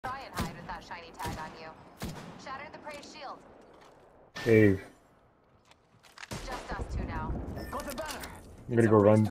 Try and hide with that shiny tag on you. Shattered the prey shield. Cave. Just us two now. I'm gonna go run